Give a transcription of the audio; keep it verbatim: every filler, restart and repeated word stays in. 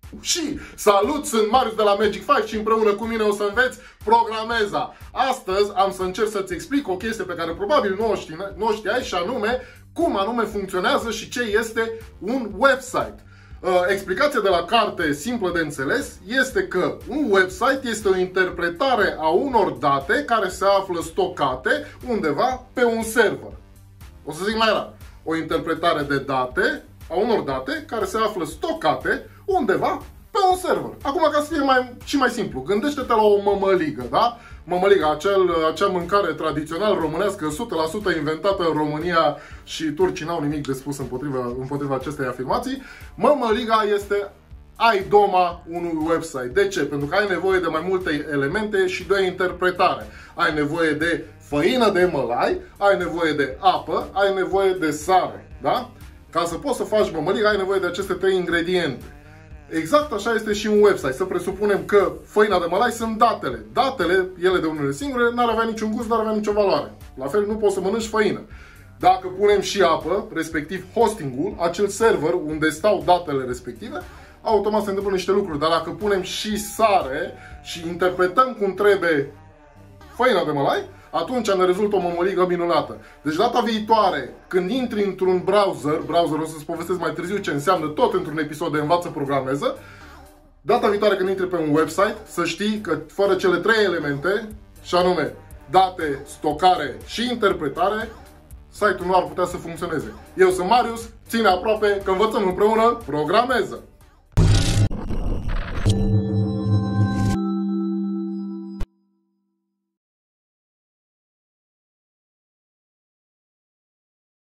Și salut, sunt Marius de la Magic five și împreună cu mine o să înveți Programeza. Astăzi am să încerc să-ți explic o chestie pe care probabil nu o, știi, nu o știai, și anume cum anume funcționează și ce este un website. Explicația de la carte simplă de înțeles este că un website este o interpretare a unor date care se află stocate undeva pe un server. O să zic mai rar. O interpretare de date, a unor date care se află stocate undeva pe un server. Acum, ca să fie mai, și mai simplu, gândește-te la o mămăligă, da? Mămăliga, acel, acea mâncare tradițional românească, o sută la sută inventată în România, și turcii n-au nimic de spus împotriva, împotriva acestei afirmații. Mămăliga este aidoma unui website. De ce? Pentru că ai nevoie de mai multe elemente și de interpretare. Ai nevoie de făină de mălai, ai nevoie de apă, ai nevoie de sare, da? Ca să poți să faci mămăliga, ai nevoie de aceste trei ingrediente. Exact așa este și un website. Să presupunem că făina de mălai sunt datele. Datele, ele de unele singure, n-ar avea niciun gust, n-ar avea nicio valoare. La fel, nu poți să mănânci făină. Dacă punem și apă, respectiv hostingul, acel server unde stau datele respective, automat se întâmplă niște lucruri. Dar dacă punem și sare și interpretăm cum trebuie făina de mălai, atunci ne rezultă o mămăligă minunată. Deci data viitoare, când intri într-un browser, browser o să-ți povestesc mai târziu ce înseamnă, tot într-un episod de Învață Programeză, data viitoare când intri pe un website, să știi că fără cele trei elemente, și anume date, stocare și interpretare, site-ul nu ar putea să funcționeze. Eu sunt Marius, ține aproape că învățăm împreună Programeză!